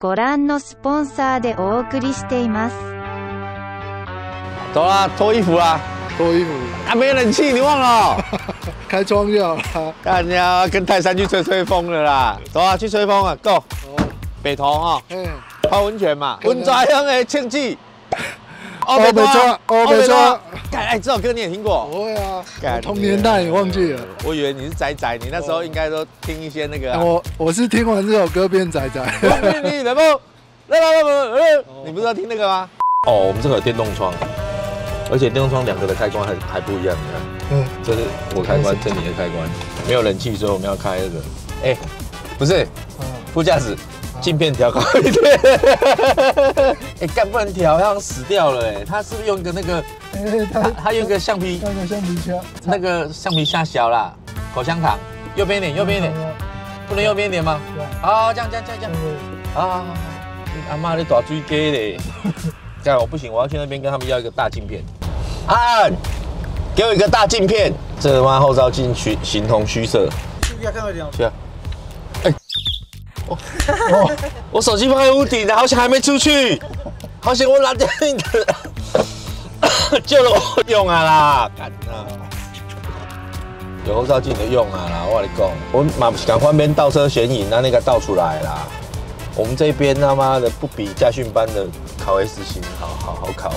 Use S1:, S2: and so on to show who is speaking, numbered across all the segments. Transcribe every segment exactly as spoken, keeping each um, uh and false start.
S1: ご覧のスポンサーでお送りしています。
S2: 走啦，脱衣服啦，
S3: 脱衣服
S2: 啊，没冷气，你忘了？
S3: 开窗就好了。
S2: 干呀，跟泰山去吹吹风了啦，走啊，去吹风啊 ，Go！ 北投哈，
S3: 嗯，
S2: 泡温泉嘛，温抓香的庆记。
S3: 欧北抓，欧北抓，
S2: 哎，这首歌你也听过？
S3: 不会啊，同年代你忘记了？
S2: 我以为你是仔仔，你那时候应该都听一些那个。
S3: 我我是听完这首歌变仔仔。
S2: 你能不？来来来来，你不是要听那个吗？哦，我们这个有电动窗，而且电动窗两个的开关还还不一样，你看，嗯，这是我开关，这是你的开关，没有冷气，所以我们要开这个。哎，不是，副驾驶。镜片调高一点，哎，干不能调，它好像死掉了哎。它是不是用一个那个？它它用一个橡皮，
S3: 那个橡皮枪，
S2: 那个橡皮下小啦，口香糖，右边一点，右边一点，不能右边一点吗？啊，这样这样这样这样，啊，阿妈你大水鸡嘞，这样我不行，我要去那边跟他们要一个大镜片。啊，给我一个大镜片，这他妈后照镜虚形同虚设。去啊，看到没有？去啊。哦，我手机放在屋顶的，好险还没出去，好险我拿掉你的，救了我用啊啦，干啊！有后照镜的用啊啦，我跟你讲，我马赶快边倒车显影，那那个倒出来啦。我们这边他妈的不比驾训班的考 S 型好好好考，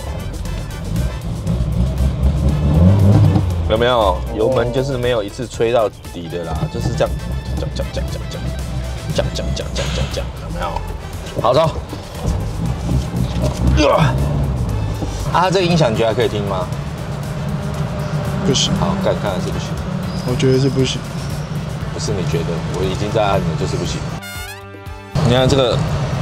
S2: 有没有？油门就是没有一次吹到底的啦，就是这样，这样这样这样这样这样。讲讲讲讲讲讲，有没有？好走。啊，这个音响你觉得还可以听吗？
S3: 不行。
S2: 好，看看来是不行。
S3: 我觉得是不行。
S2: 不是你觉得，我已经在按了，就是不行。你看这个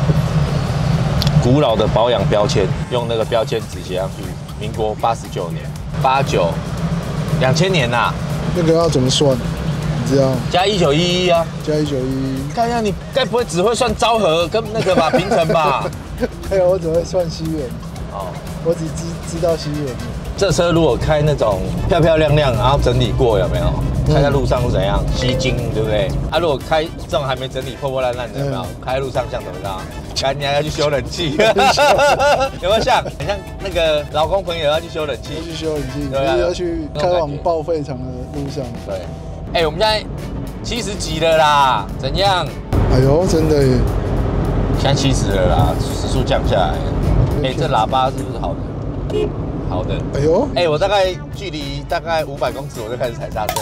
S2: 古老的保养标签，用那个标签纸写上去，民国八十九年，八九，两千年呐。
S3: 那个要怎么算？你知道？
S2: 加一九一一啊，
S3: 加一九一一。
S2: 看呀，你该不会只会算昭和跟那个吧，平成吧？
S3: 对，我只会算西元。
S2: 哦，
S3: 我只知知道西元。
S2: 这车如果开那种漂漂亮亮，然后整理过，有没有？开在路上是怎样？吸睛，对不对？啊，如果开这种还没整理、破破烂烂的，有没有？开在路上像怎么样？干娘要去修冷气，有没有像？很像那个老公朋友要去修冷气，
S3: 要去修冷气，对，要去开往报废厂的路上。
S2: 对。哎、欸，我们现在七十几了啦，怎样？
S3: 哎呦，真的耶！
S2: 现在七十了啦，时速降下来。哎、欸，这喇叭是不是好的？好的。
S3: 哎呦，
S2: 哎、欸，我大概距离大概五百公尺，我就开始踩刹车。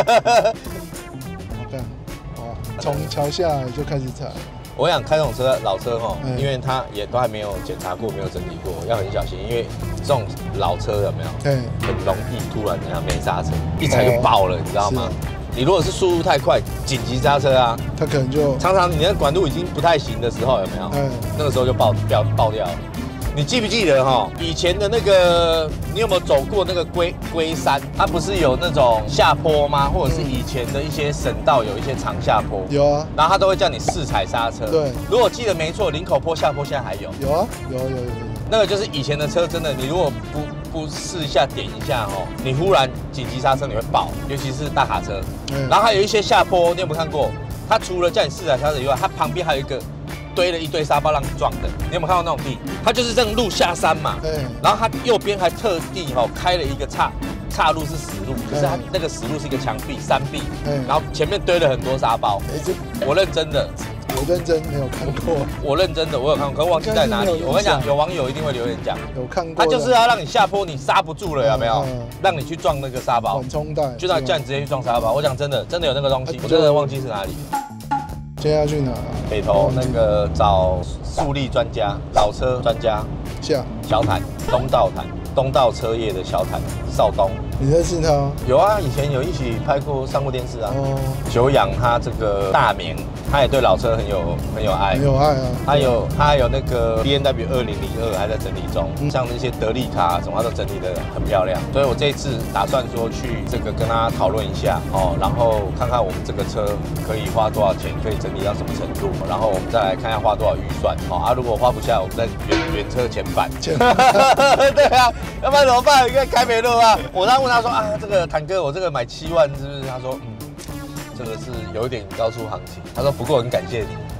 S3: 好看，哦，从桥下来就开始踩。
S2: 我想开这种车，老车哈，因为它也都还没有检查过，没有整理过，要很小心，因为这种老车有没有？对，很容易突然这样没刹车，一踩就爆了，你知道吗？你如果是速度太快，紧急刹车啊，
S3: 它可能就
S2: 常常你的管路已经不太行的时候，有没有？嗯，那个时候就爆掉爆掉了。你记不记得哈？以前的那个，你有没有走过那个龟龟山？它不是有那种下坡吗？或者是以前的一些省道有一些长下坡？
S3: 有啊。然
S2: 后它都会叫你试踩刹车。
S3: 对。
S2: 如果记得没错，林口坡下坡现在还有。
S3: 有啊，有有有有。
S2: 那个就是以前的车，真的，你如果不不试一下点一下哦，你忽然紧急刹车你会爆，尤其是大卡车。嗯。然后还有一些下坡，你有没有看过？它除了叫你试踩刹车以外，它旁边还有一个。堆了一堆沙包让你撞的，你有没有看到那种地？它就是这样路下山嘛，然后它右边还特地哈、哦、开了一个岔岔路是死路，可是它那个死路是一个墙壁山壁，然后前面堆了很多沙包。我认真的，
S3: 我认真没有看过，
S2: 我认真的我有看过，可是忘记在哪里。我跟你讲，有网友一定会留言讲，
S3: 有看过。
S2: 他就是要让你下坡，你刹不住了，有没有？让你去撞那个沙包，
S3: 缓冲带，
S2: 就让叫你直接去撞沙包。我讲真的，真的有那个东西，我真的忘记是哪里。
S3: 接下去哪？
S2: 北投那个找速力专家、老车专家，
S3: 下
S2: 小坦东道坦东道车业的小坦邵东，
S3: 你认识他？
S2: 有啊，以前有一起拍过上过电视啊。哦，久仰他这个大名，他也对老车很有很有爱，
S3: 很有爱啊。
S2: 他有他有那个 B M W 二零零二还在整理中，嗯、像那些德利卡什么，他都整理得很漂亮。所以我这一次打算说去这个跟他讨论一下哦，然后看看我们这个车可以花多少钱，可以整理到什么程度，然后我们再来看一下花多少预算。哦啊，如果花不下，我们再原原车前版。对啊，要不然怎么办？应该开没路啊。我刚问他说啊，这个坦哥，我这个买七万是不是？他说嗯，这个是有一点高出行情。他说不过很感谢你，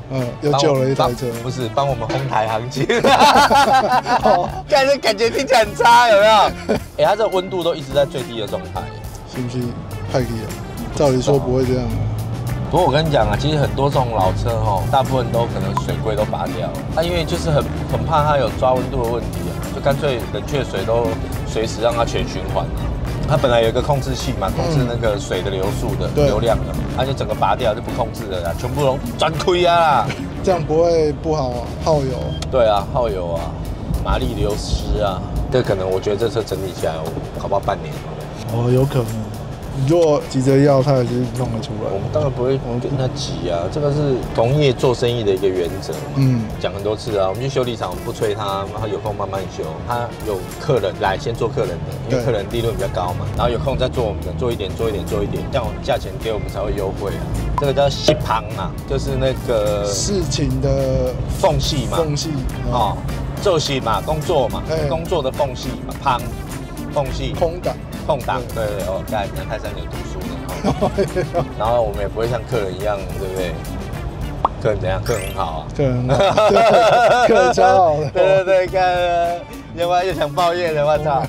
S3: 嗯，又救了一台车，
S2: 不是帮我们哄抬行情。看这感觉听起来很差，有没有？哎，它这个温度都一直在最低的状态，
S3: 是不是太低了？照理说不会这样。
S2: 不过我跟你讲啊，其实很多这种老车哈，大部分都可能水柜都拔掉，它因为就是很很怕它有抓温度的问题啊，就干脆冷却水都随时让它全循环啊。它本来有一个控制器嘛，控制那个水的流速的、嗯、流量的，它就整个拔掉就不控制了啦，全部都专亏啊啦。
S3: 这样不会不好啊，耗油。
S2: 对啊，耗油啊，马力流失啊，这可能我觉得这车整理起来，搞不好半年。
S3: 哦，有可能。如果急着要，他还是弄得出来。
S2: 我们当然不会跟他急啊，这个是同业做生意的一个原则。嗯，讲很多次啊，我们去修理厂，我们不催他，然后有空慢慢修。他有客人来先做客人的，因为客人利润比较高嘛。然后有空再做我们的，做一点，做一点，做一点，这样价钱给我们才会优惠啊。这个叫隙旁啊，就是那个
S3: 事情的
S2: 缝隙嘛。
S3: 缝隙
S2: 哦，做戏嘛，工作嘛，工作的缝隙嘛，旁缝隙。
S3: 空档。
S2: 空档，对对哦，干，你看泰山有读书呢，然后我们也不会像客人一样，对不对？客人怎样？客人很好啊，
S3: 客人客人超好的，
S2: 对对对，看，要不然又想抱怨了，我操！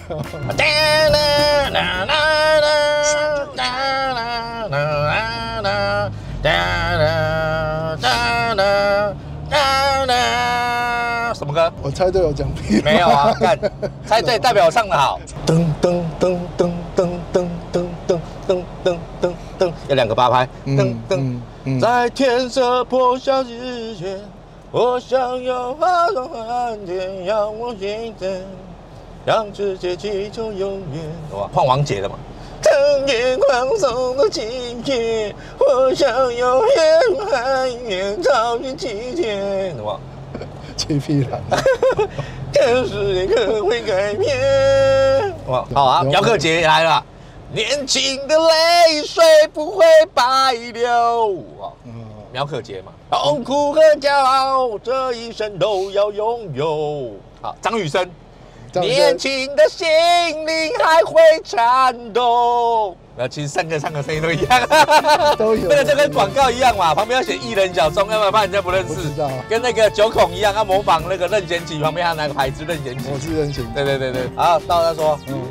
S2: 什么歌？
S3: 我猜对有奖品。
S2: 没有啊，干，猜对代表我唱得好。噔噔噔噔噔噔噔噔噔噔噔噔，有两个八拍。噔噔，在天色破晓之前，我想要化作蓝天，让我心疼，让世界祈求永远。哇，换王杰了嘛？趁夜放松的今天，我想要越海越超越起点。什么？
S3: 七匹狼。
S2: 这世界可会改变。哇，好啊，苗可杰来了。年轻的泪水不会白流。嗯，苗可杰嘛。痛苦和骄傲，这一生都要拥有。好，张雨生。年轻的心灵还会颤抖。那其实三个唱的声音都一样，
S3: 都有。
S2: 那个就跟广告一样嘛，旁边要写艺人小钟，要不然怕人家不认识。跟那个九孔一样，要模仿那个任贤齐，旁边还有哪个牌子任贤齐？
S3: 我是任贤齐。
S2: 对对对对，好，到再说。嗯。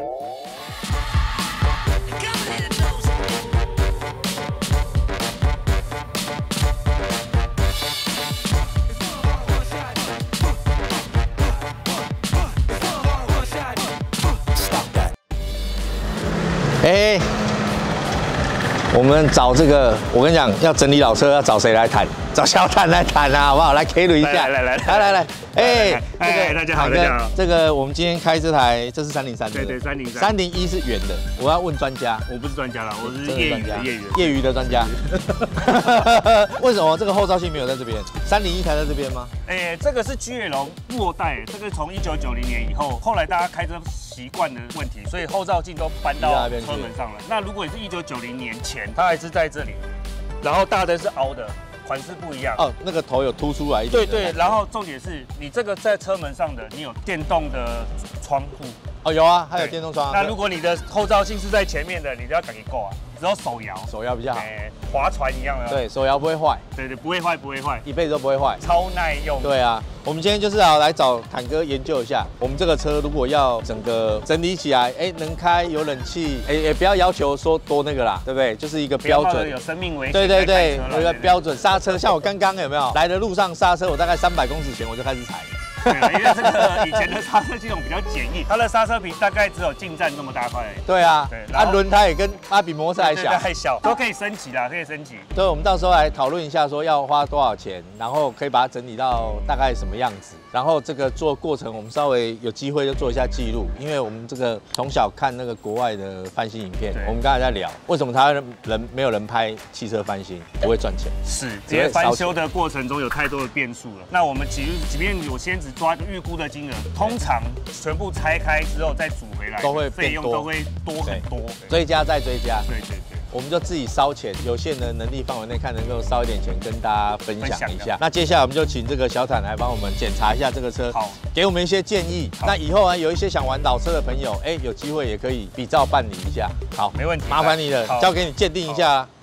S2: 哎，我们找这个，我跟你讲，要整理老车，要找谁来谈？找小坦来谈啊，好不好？来 K 轮一下，
S4: 来来来
S2: 来来来，哎，
S4: 这个大家好，大家好。
S2: 这个我们今天开这台，这是三零三，
S4: 对对，三零三，
S2: 三零一是圆的。我要问专家，
S4: 我不是专家啦，我是业余的业余
S2: 业余的专家。为什么这个后照镜没有在这边？三零一才在这边吗？
S4: 哎，这个是 G L 末代，这个从一九九零年以后，后来大家开车习惯的问题，所以后照镜都搬到车门上了。那如果你是一九九零年前，它还是在这里，然后大灯是凹的。款式不一样
S2: 哦，那个头有凸出来一点。
S4: 对对，然后重点是你这个在车门上的，你有电动的窗户。
S2: 哦，有啊，还有电动窗。
S4: 那如果你的后照镜是在前面的，你都要赶紧够啊，只有手摇，
S2: 手摇比较好。
S4: 哎，划船一样的。
S2: 对，手摇不会坏。
S4: 对对，不会坏，不会坏，
S2: 一辈子都不会坏，
S4: 超耐用。
S2: 对啊，我们今天就是要来找坦哥研究一下，我们这个车如果要整个整理起来，哎，能开有冷气，哎，也不要要求说多那个啦，对不对？就是一个标准，
S4: 有生命危险。
S2: 对对对，有一个标准刹车，像我刚刚有没有来的路上刹车，我大概三百公尺前我就开始踩。
S4: 对，因为这个以前的刹车系统比较简易，它的刹车皮大概只有进站这么大块而已。
S2: 对啊，对，它轮胎也跟它比摩托车还小，
S4: 还小，都可以升级啦，可以升级。
S2: 对，我们到时候来讨论一下，说要花多少钱，然后可以把它整理到大概什么样子。然后这个做过程，我们稍微有机会就做一下记录，因为我们这个从小看那个国外的翻新影片，我们刚才在聊，为什么他人没有人拍汽车翻新，不会赚钱？
S4: 是，因为翻修的过程中有太多的变数了。那我们即即便我先只抓预估的金额，通常全部拆开之后再组回来，
S2: 都会
S4: 费用都会多很多，
S2: 追加再追加。
S4: 对对对。
S2: 我们就自己烧钱，有限的能力范围内，看能够烧一点钱跟大家分享一下。那接下来我们就请这个小坦来帮我们检查一下这个车，好，给我们一些建议。那以后啊，有一些想玩老车的朋友，哎，有机会也可以比照办理一下。好，
S4: 没问题，
S2: 麻烦你了，交给你鉴定一下。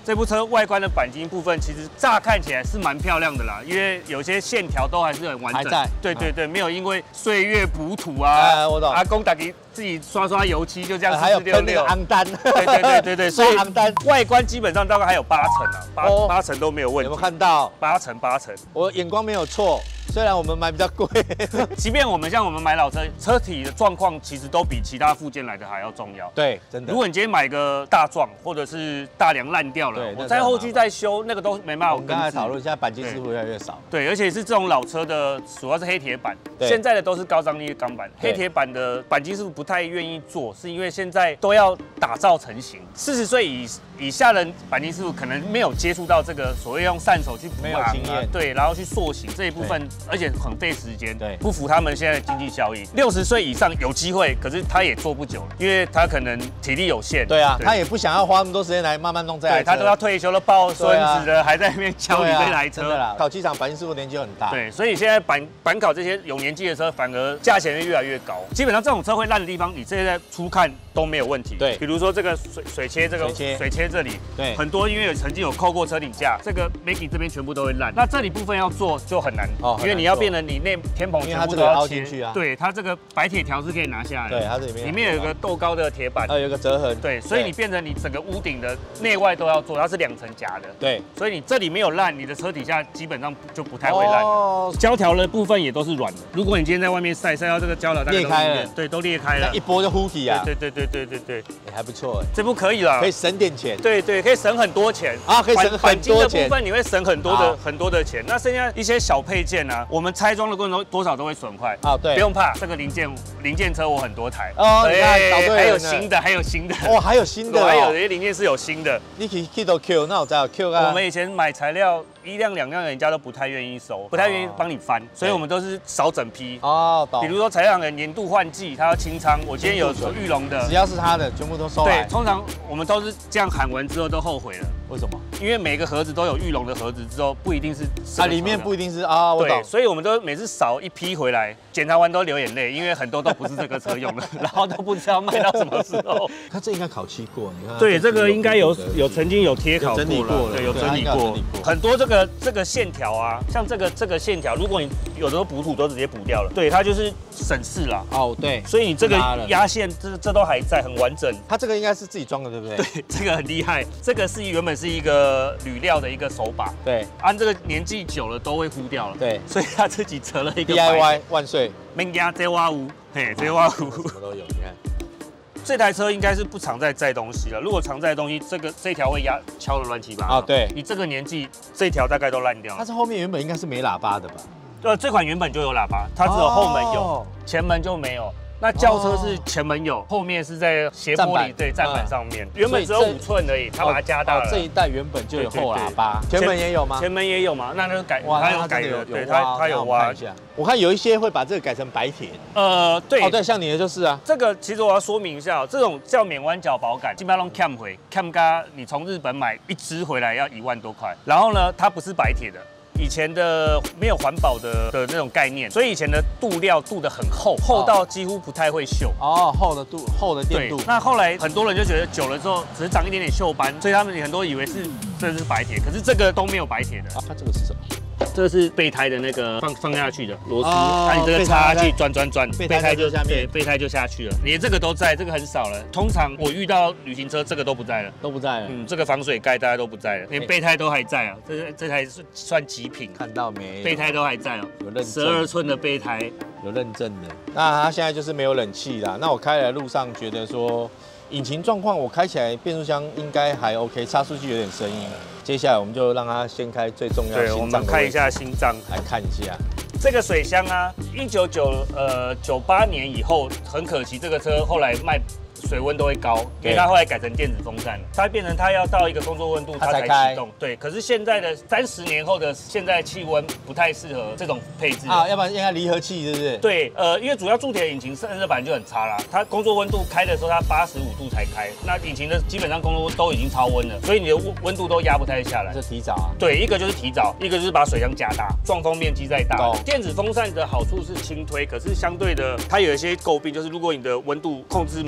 S4: 这部车外观的钣金部分，其实乍看起来是蛮漂亮的啦，因为有些线条都还是很完整。还在。对对对，没有因为岁月补土啊，哎，我懂。阿公打给自己刷刷油漆，就这样。还有喷那个昂丹。对对对对对，所以昂丹外观基本上大概还有八成啊，八八成都没有问题。有没有看到？八成八成，我眼光没有错。 虽然我们买比较贵，即便我们像我们买老车，车体的状况其实都比其他附件来的还要重要。对，真的。如果你今天买个大撞，或者是大梁烂掉了，我在后续再修，那个都没办法。我们刚才讨论，现在钣金师傅越来越少。对，而且是这种老车的，主要是黑铁板，现在的都是高张力的钢板。黑铁板的钣金师傅不太愿意做，是因为现在都要打造成型。四十岁以以下的钣金师傅可能没有接触到这个所谓用扇手去补行啊，对，然后去塑形这一部分。 而且很费时间，对，不符他们现在的经济效益。六十岁以上有机会，可是他也做不久了，因为他可能体力有限。对啊，他也不想要花那么多时间来慢慢弄这台车。对，他都要退休了，抱孙子了，还在那边教你这台车。真的啦，烤漆厂钣金师傅年纪很大。对，所以现在钣钣烤这些有年纪的车，反而价钱会越来越高。基本上这种车会烂的地方，你现在初看都没有问题。对，比如说这个水水切这个水切这里，对，很多因为有曾经有扣过车顶架，这个 Maggie 这边全部都会烂。那这里部分要做就很难，哦，因为你要变。 你内天棚全部都要切，对，它这个白铁条是可以拿下来的，对，它这里面里面有一个豆高的铁板，呃，有一个折痕，对，所以你变成你整个屋顶的内外都要做，它是两层夹的，对，所以你这里没有烂，你的车底下基本上就不太会烂。哦，胶条的部分也都是软的，如果你今天在外面晒晒到这个胶条裂开了，对，都裂开了，一拨就呼起啊，对对对对对对，还不错哎，这部可以了，可以省点钱，对对，可以省很多钱啊，可以省很多钱，的部分你会省很多的很多的钱，那剩下一些小配件啊，我们拆装的过程中多少都会损坏啊，对，不用怕，这个零件零件车我很多台哦，你看找对了，还有新的，还有新的，哦，还有新的，还有这些零件是有新的，你可以 Q 都 Q， 那我知道 Q 啊，我们以前买材料一辆两辆，人家都不太愿意收，不太愿意帮你翻，所以我们都是少整批哦，比如说材料的年度换季，它要清仓，我今天有有玉龙的，只要是它的，全部都收来。对，通常我们都是这样喊完之后都后悔了，为什么？因为每个盒子都有玉龙的盒子之后，不一定是啊，里面不一定是啊，我懂。所以我们都每次少一批回来，检查完都流眼泪，因为很多都不是这个车用的，然后都不知道卖到什么时候。它这应该烤漆过，你看。对，这个应该有有曾经有贴烤过了，对，有整理过。很多这个这个线条啊，像这个这个线条，如果你有的时候补土都直接补掉了，对，它就是省事啦。哦，对。所以你这个压线这这都还在，很完整。它这个应该是自己装的，对不对？对，这个很厉害。这个是原本是一个。呃，铝料的一个手把，对，按这个年纪久了都会糊掉了，对，所以他自己折了一个 D I Y 万岁，免惊这挖屋，嘿，这挖屋什么都有，你看，这台车应该是不常在载东西了，如果常载东西，这个这条会压敲得乱七八糟，啊，对，你这个年纪，这条大概都烂掉了。它是后面原本应该是没喇叭的吧？对，这款原本就有喇叭，它只有后门有，前门就没有。那轿车是前门有，后面是在斜玻璃对站板上面，原本只有五寸而已，它把它加大了。这一代原本就有后喇叭，前门也有吗？前门也有吗？那那个改，它有改的，对，它它有挖一下。我看有一些会把这个改成白铁。呃，对，哦对，像你的就是啊。这个其实我要说明一下，这种叫免弯角保杆，基本上都 cam 回 cam 嘎，你从日本买一支回来要一万多块，然后呢，它不是白铁的。以前的没有环保的的那种概念，所以以前的镀料镀得很厚，厚到几乎不太会锈。哦，厚的镀，厚的电镀。那后来很多人就觉得久了之后，只是长一点点锈斑，所以他们很多以为是这是白铁，可是这个都没有白铁的。啊，它这个是什么？这个是备胎的那个放放下去的螺丝，那你这个插下去转转转，备胎就下面，对，备胎就下去了。连这个都在，这个很少了。通常我遇到旅行车，这个都不在了，都不在了。嗯，这个防水盖大家都不在了，连备胎都还在啊。这这台是算极品，看到没？备胎都还在哦，有认证，十二寸的备胎，有认证的。那它现在就是没有冷气啦。那我开来路上觉得说，引擎状况我开起来变速箱应该还 OK， 差速器有点声音。接下来我们就让它先开最重要的心脏。对，我们看一下心脏，来看一下这个水箱啊，一九九呃九八年以后，很可惜这个车后来卖。水温都会高，因为它后来改成电子风扇了，它变成它要到一个工作温度它才启动。对，可是现在的三十年后的现在气温不太适合这种配置啊，要不然应该离合器是不是？对，呃，因为主要铸铁引擎散热板就很差啦，它工作温度开的时候它八十五度才开，那引擎的基本上工作都已经超温了，所以你的温温度都压不太下来。是提早啊？对，一个就是提早，一个就是把水箱加大，撞风面积再大。电子风扇的好处是轻推，可是相对的它有一些诟病，就是如果你的温度控制没办法控制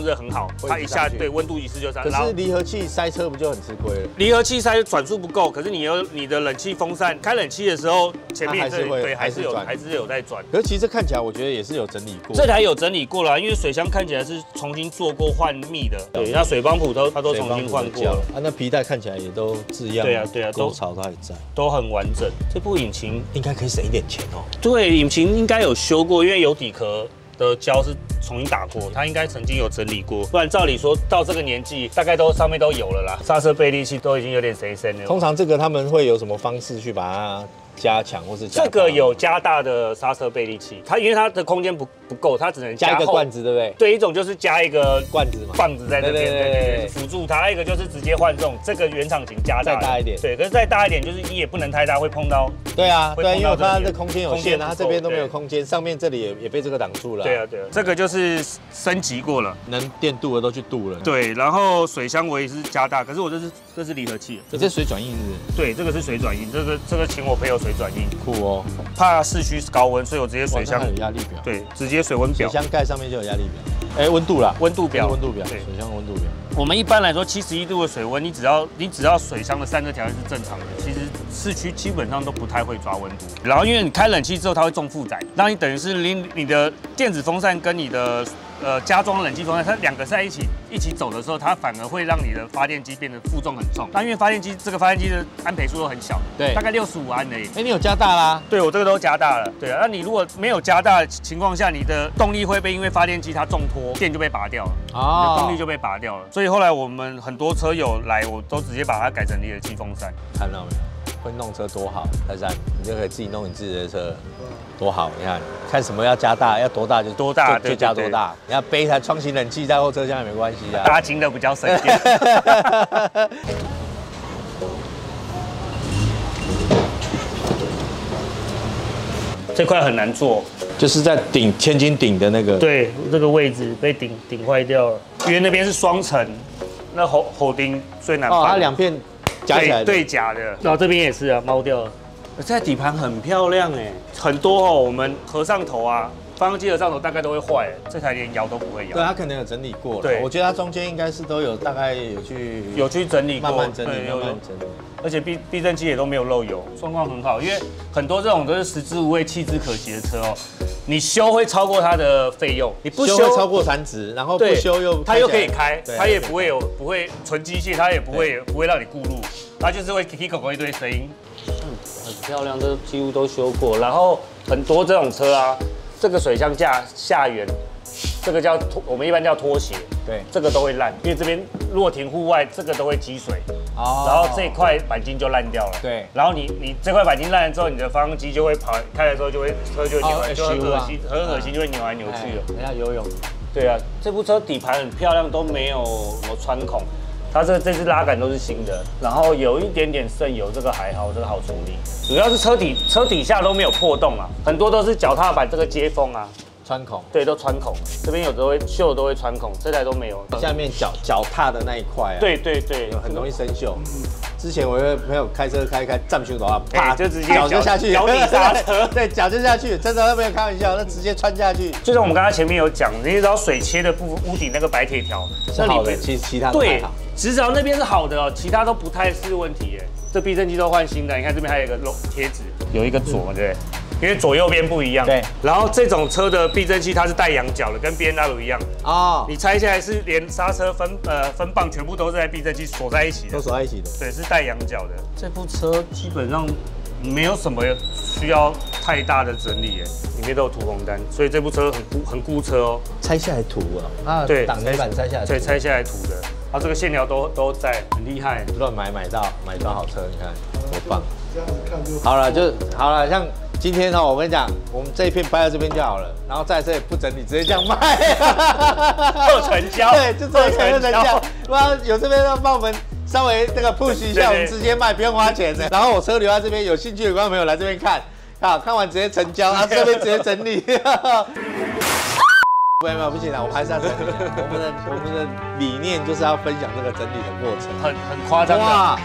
S4: 的很好，它一下对温度一次就上。
S2: 可是离合器塞车不就很吃亏了？
S4: 离合器塞转速不够，可是你有你的冷气风扇开冷气的时候，前面这里对还是有还是有在转。
S2: 可是其实这看起来我觉得也是有整理过。
S4: 这台有整理过了，因为水箱看起来是重新做过换密的，对，那水帮浦都它都重新换过了。
S2: 啊，那皮带看起来也都字样，
S4: 对啊对啊，
S2: 沟槽都还在，
S4: 都很完整。这部引擎
S2: 应该可以省一点钱哦。
S4: 对，引擎应该有修过，因为有底壳的胶是重新打过，它应该曾经有整理过，不然照理说到这个年纪，大概都上面都有了啦。刹车倍力器都已经有点谁身了。
S2: 通常这个他们会有什么方式去把它加强，或是
S4: 这个有加大的刹车倍力器，它因为它的空间不不够，它只能
S2: 加一个罐子，对不对？
S4: 对，一种就是加一个
S2: 罐子嘛，
S4: 棒子在那边，对对对，辅助它；一个就是直接换这种这个原厂型加大，
S2: 再大一点，
S4: 对，可是再大一点就是你也不能太大，会碰到。
S2: 对啊，对，因为它的空间有限，它这边都没有空间，上面这里也也被这个挡住了。
S4: 对啊，对啊，这个就是升级过了，
S2: 能电镀的都去镀了。
S4: 对，然后水箱我也是加大，可是我这是这是离合器，
S2: 你这水转印是不是？
S4: 对，这个是水转印，这个这个请我朋友水转印，
S2: 酷哦。
S4: 怕市区高温，所以我直接水箱
S2: 有压力表。对，
S4: 直接水温表。
S2: 水箱盖上面就有压力表。哎，温度啦，
S4: 温度表，
S2: 温度表，水箱温度表。
S4: 我们一般来说，七十一度的水温，你只要你只要水箱的散热条件是正常的，其实市区基本上都不太会抓温度。然后因为你开冷气之后，它会重负载，那你等于是你你的电子风扇跟你的呃加装冷气风扇，它两个在一起一起走的时候，它反而会让你的发电机变得负重很重。那因为发电机这个发电机的安培数都很小，
S2: 对，
S4: 大概六十五安而已。
S2: 哎，你有加大啦？
S4: 对，我这个都加大了。对啊，那你如果没有加大的情况下，你的动力会被因为发电机它重拖，电就被拔掉了，哦，你的动力就被拔掉了。所以后来我们很多车友来，我都直接把它改成离合器风扇。
S2: 看到没有？会弄车多好，泰山，你就可以自己弄你自己的车。多好！你看，看什么要加大，要多大就
S4: 多大，
S2: 就加多大。你要背一台双型冷气在后车厢也没关系啊。
S4: 大金的比较省电。这块很难做，
S2: 就是在顶千斤顶的那个。
S4: 对，这个位置被顶顶坏掉了，因为那边是双层，那铆铆钉最难放。
S2: 哦，它两片夹起来
S4: 对夹的，然后这边也是啊，猫掉了。这台底盘很漂亮哎，很多哦，我们合上头啊，发动机合上头大概都会坏，这台连摇都不会摇。
S2: 对，它可能有整理过了。对，我觉得它中间应该是都有大概有去
S4: 有去整理过，
S2: 慢慢整理，慢慢整理。
S4: 而且避避震器也都没有漏油，状况很好。因为很多这种都是食之无味弃之可惜的车哦，你修会超过它的费用，你不修
S2: 会超过残值，然后不修又
S4: 它又可以开，它也不会有不会纯机械，它也不会不会让你顾路，它就是会 K K 口口一堆声音。很漂亮，这几乎都修过。然后很多这种车啊，这个水箱架下缘，这个叫拖，我们一般叫拖鞋。对，这个都会烂，因为这边如果停户外，这个都会积水。哦。然后这一块钣金就烂掉了。对。然后你你这块钣金烂了之后，你的发动机就会跑，开的时候就会车就扭来，就很恶心，很恶心，就会扭来扭去的。
S2: 人家游泳。
S4: 对啊，这部车底盘很漂亮，都没有什么穿孔。它这这支拉杆都是新的，然后有一点点渗油，这个还好，这个好处理。主要是车底车底下都没有破洞啊，很多都是脚踏板这个接缝啊
S2: 穿孔，
S4: 对，都穿孔。这边有的会锈，都会穿孔，这台都没有。
S2: 下面脚脚踏的那一块啊，
S4: 对对对，
S2: 很容易生锈。之前我有朋友开车开开站不住的话，
S4: 啪就直接
S2: 脚就下去，
S4: 脚底刹车，
S2: 对，脚就下去，真的没有开玩笑，那直接穿下去。
S4: 就像我们刚才前面有讲，你知道水切的部屋顶那个白铁条
S2: 是好的，其其他
S4: 对，直角那边是好的哦，其他都不太是问题耶。这避震器都换新的，你看这边还有一个贴纸，有一个左，对不对？因为左右边不一样。对。然后这种车的避震器它是带仰角的，跟 B N W 一样。哦。你拆下来是连刹车分呃分棒全部都是在避震器锁在一起的。
S2: 都锁在一起的。
S4: 对，是带仰角的。这部车基本上没有什么需要太大的整理耶，里面都有涂红单，所以这部车很估很估车哦。
S2: 拆下来涂啊？啊，对，挡泥板拆下来。
S4: 对，拆下来涂的。它这个线条都都在，很厉害。
S2: 乱买买到买到好车，你看多棒！这样子看就好了，就好了。像今天哦，我跟你讲，我们这一片掰到这边就好了，然后在这里不整理，直接这样卖，
S4: 做成交。
S2: 对，就做成交。哇，有这边要帮我们稍微那个 push 一下，我们直接卖，不用花钱的。然后我车留在这边，有兴趣的观众朋友来这边看，好，看完直接成交，然后这边直接整理。没有没有，不行了，我们还是要整理。我们的我们的理念就是要分享这个整理的过程，
S4: 很很夸张的。哇，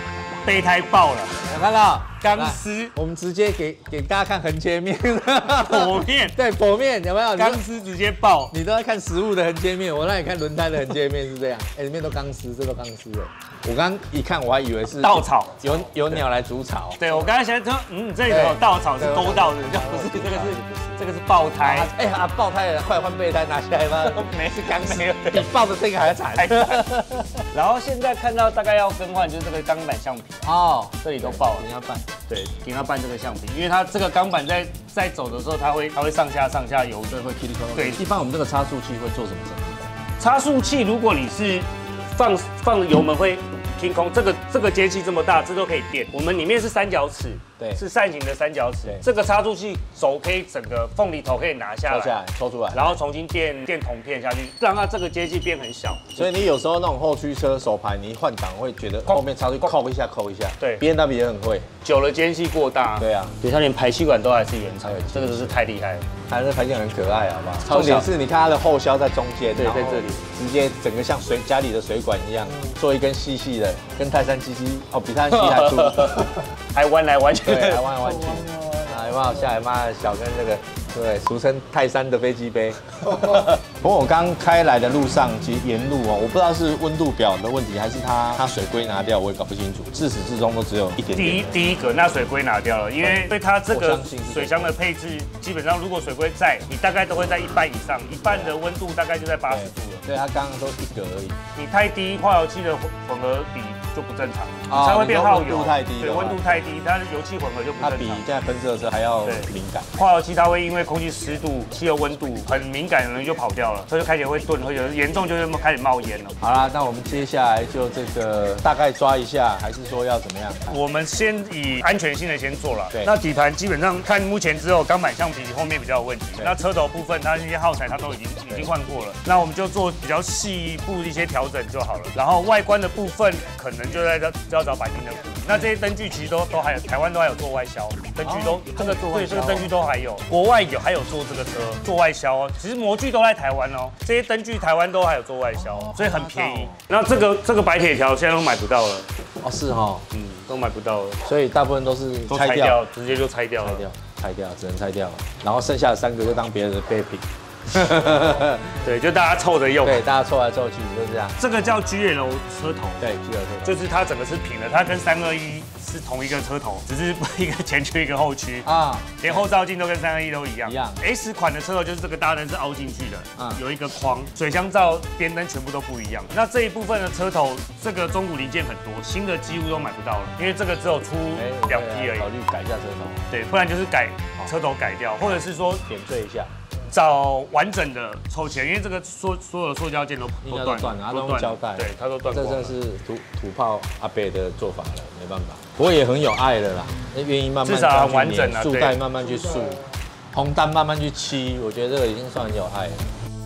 S4: 备胎爆了，
S2: 有看到
S4: 钢丝，
S2: 我们直接给给大家看横切面，
S4: 剖面，
S2: 对，剖面有没有？
S4: 钢丝直接爆，
S2: 你都在看实物的横切面，我让你看轮胎的横切面是这样，哎，里面都钢丝，这都钢丝哎。我刚一看，我还以为是
S4: 稻草，
S2: 有有鸟来筑巢。
S4: 对，我刚才想说，嗯，这里有稻草是勾到的，就不是，这个是这个是爆胎。
S2: 哎呀，爆胎了，快换备胎拿下来吧。
S4: 没
S2: 是钢丝，比爆的这个还要惨。
S4: 然后现在看到大概要更换就是这个钢板橡皮哦，这里都爆了，
S2: 给它拌，
S4: 对，给它拌这个橡皮，因为它这个钢板在在走的时候，它会它会上下上下游，
S2: 对，会噼里啪啦。
S4: 对，
S2: 一般我们这个差速器会做什么程度？
S4: 差速器如果你是放放油门会凭空，这个这个节气这么大，这都可以变。我们里面是三角齿，对，是扇形的三角齿。这个差速器手可以整个凤梨头可以拿下来，抽下来，抽出来，然后重新垫垫铜片下去，让它这个节气变很小。
S2: 所以你有时候那种后驱车手排，你一换挡会觉得后面差速扣一下扣一下。对 ，B M W 也很会，
S4: 久了间隙过大。对啊，对，它连排气管都还是原厂，这个真是太厉害了。它的排气管很可爱，好不好？重点是你看它的后销在中间，对，在这里，直接整个像水家里的水管一样，做一根细细的，跟泰山七七哦，比泰山七七还粗，还弯来弯去，对，还弯来弯去，啊，有没有？下来妈的小跟这个，对，俗称泰山的飞机杯。不过我刚开来的路上，其实沿路哦，我不知道是温度表的问题，还是它它水龟拿掉，我也搞不清楚。自始至终都只有一点点。第一第一个，那水龟拿掉了，因为因为它这个水箱的配置，基本上如果水龟在，你大概都会在一半以上，一半的温度大概就在八十度了。对，它刚刚都一格而已。你太低，化油器的混合比就不正常，哦、才会变耗油。温度太低，对，温度太低，它的油气混合就不正常。它比现在喷射车还要敏感。化油器它会因为空气湿度、汽油温度很敏感，容易就跑掉了，所以就开始会顿，会有严重就是开始冒烟了。好啦，那我们接下来就这个大概抓一下，还是说要怎么样？我们先以安全性的先做了。对，那底盘基本上看目前只有钢板橡皮后面比较有问题，那车头部分它那些耗材它都已经已经换过了，那我们就做比较细部的一些调整就好了。然后外观的部分可能就在这就要找钣金的补。那这些灯具其实都都还有，台湾都还有做外销，灯具都这个对这个灯具都还有，国外有还有做这个车做外销哦。其实模具都在台湾哦，这些灯具台湾都还有做外销，所以很便宜。那这个这个白铁条现在都买不到了哦，是哈，嗯，都买不到了，所以大部分都是拆掉，直接就拆掉了，拆掉，拆掉，只能拆掉了。然后剩下的三个就当别人的备品。对，就大家凑着用。对，大家凑来凑去，就这样。这个叫 G L 车头。对 ，G L 车头，就是它整个是平的，它跟三二一是同一个车头，只是一个前驱一个后驱啊，连后照镜都跟三二一都一样。一样。S 款的车头就是这个大灯是凹进去的，嗯，有一个框，水箱罩、边灯全部都不一样。那这一部分的车头，这个中古零件很多，新的几乎都买不到了，因为这个只有出两批而已。考虑改一下车头。对，不然就是改车头改掉，或者是说点缀一下。找完整的抽起来，因为这个所所有的塑胶件都都断了，它都用胶带，对，它都断光了。这真是土土炮阿伯的做法了，没办法。不过也很有爱了啦，愿意慢慢至少完整了，束带慢慢去束，红单慢慢去漆，我觉得这个已经算很有爱了。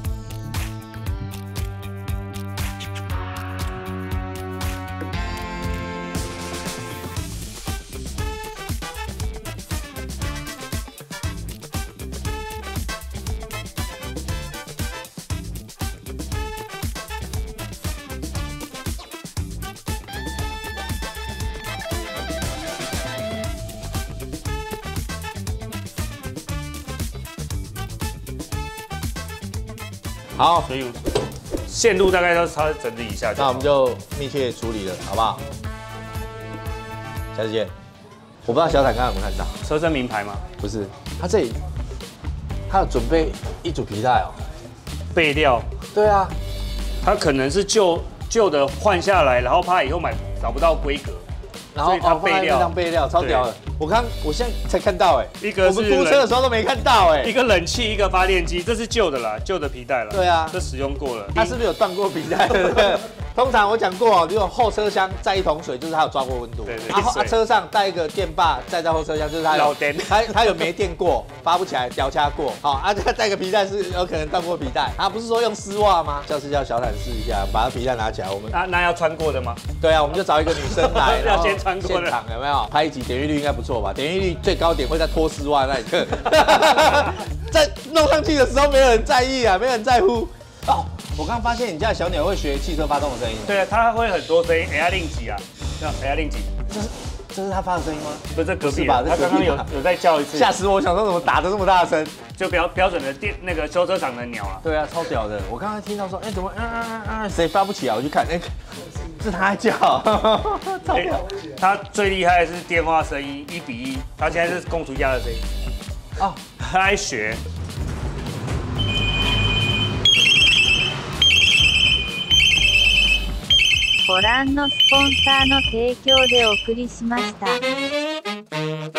S4: 好，所以线路大概都稍微整理一下，那我们就密切处理了，好不好？下次见。我不知道小坦刚刚有没有看到车身名牌吗？不是，他这里他有准备一组皮带哦，备料。对啊，他可能是旧旧的换下来，然后怕以后买找不到规格，然后他备料当备料，超屌的。我刚我现在才看到哎，一个我们租车的时候都没看到哎，一个冷气，一个发电机，这是旧的啦，旧的皮带了。对啊，这使用过了。它是不是有断过皮带？对不对？通常我讲过哦，如果后车厢载一桶水，就是它有抓过温度。对对。然后车上带一个电霸，载在后车厢，就是它有它它有没电过，发不起来，掉掐过。好啊，再带个皮带是有可能断过皮带。啊，不是说用丝袜吗？下次叫小坦试一下，把它皮带拿起来，我们那那要穿过的吗？对啊，我们就找一个女生来，要先穿过的。现场有没有拍一集点阅率应该不错吧？点阅率最高点会在脱丝袜那一刻，在弄上去的时候没有人在意啊，没有人在乎。哦，我刚发现你家的小鸟会学汽车发动的声音。对啊，它会很多声音，哎呀令几啊，叫哎呀令几。
S2: 这是这是他发的声音吗？
S4: 不是，这隔壁吧？他刚刚有有在叫一次，
S2: 吓死我！想说怎么打得这么大声？
S4: 就标标准的电那个修车厂的鸟啊。
S2: 对啊，超屌的！我刚刚听到说，哎，怎么啊啊啊啊，谁发不起来？我去看，哎，是他在叫，超屌！
S4: 他最厉害的是电话声音一比一，他现在是公主家的声音。哦，他在学。
S1: ご覧のスポンサーの提供でお送りしました。